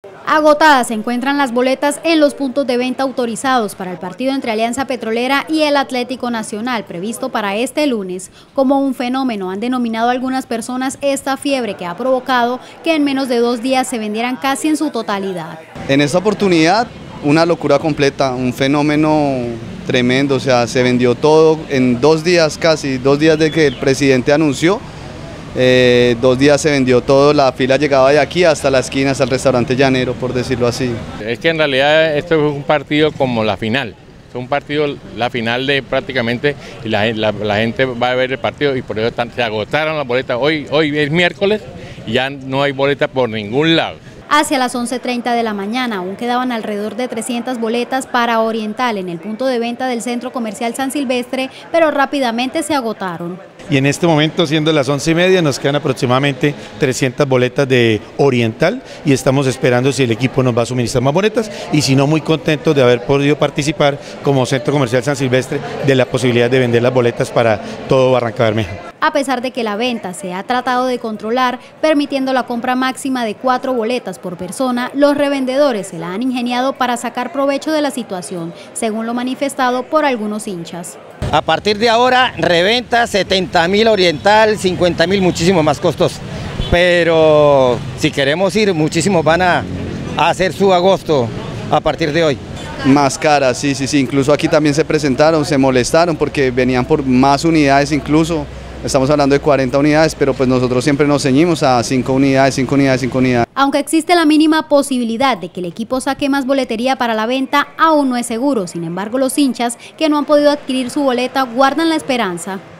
Agotadas se encuentran las boletas en los puntos de venta autorizados para el partido entre Alianza Petrolera y el Atlético Nacional, previsto para este lunes. Como un fenómeno han denominado algunas personas esta fiebre que ha provocado que en menos de 2 días se vendieran casi en su totalidad. En esta oportunidad, una locura completa, un fenómeno tremendo, o sea, se vendió todo en 2 días casi, 2 días de que el presidente anunció. 2 días se vendió todo, la fila llegaba de aquí hasta la esquina, hasta el restaurante Llanero, por decirlo así. Es que en realidad esto es un partido como la final, es un partido, la final de prácticamente, y la gente va a ver el partido y por eso se agotaron las boletas. Hoy es miércoles y ya no hay boletas por ningún lado. Hacia las 11:30 de la mañana aún quedaban alrededor de 300 boletas para Oriental en el punto de venta del Centro Comercial San Silvestre, pero rápidamente se agotaron. Y en este momento, siendo las 11:30, nos quedan aproximadamente 300 boletas de Oriental y estamos esperando si el equipo nos va a suministrar más boletas y si no, muy contentos de haber podido participar como Centro Comercial San Silvestre de la posibilidad de vender las boletas para todo Barrancabermeja. A pesar de que la venta se ha tratado de controlar, permitiendo la compra máxima de 4 boletas por persona, los revendedores se la han ingeniado para sacar provecho de la situación, según lo manifestado por algunos hinchas. A partir de ahora, reventa 70.000 Oriental, 50.000, muchísimo más costosos. Pero si queremos ir, muchísimos van a hacer su agosto a partir de hoy. Más caras, sí, incluso aquí también se presentaron, se molestaron porque venían por más unidades incluso. Estamos hablando de 40 unidades, pero pues nosotros siempre nos ceñimos a 5 unidades, 5 unidades, 5 unidades. Aunque existe la mínima posibilidad de que el equipo saque más boletería para la venta, aún no es seguro. Sin embargo, los hinchas que no han podido adquirir su boleta guardan la esperanza.